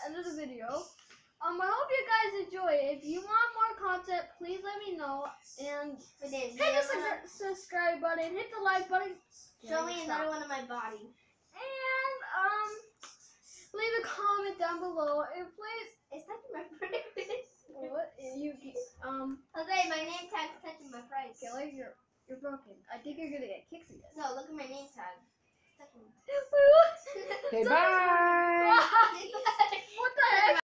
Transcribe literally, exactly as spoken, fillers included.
end of the video. Um, I hope you guys enjoy it. If you want more content, please let me know. And hit the su- subscribe button, hit the like button. Show me another one of my body. And um, leave a comment down below. And please, it's touching my price. What you um? Jose, my name tag's touching my price. Kelly, you're you're broken. I think you're gonna get kicked again. No, look at my name tag. Okay, bye. Bye. What the heck?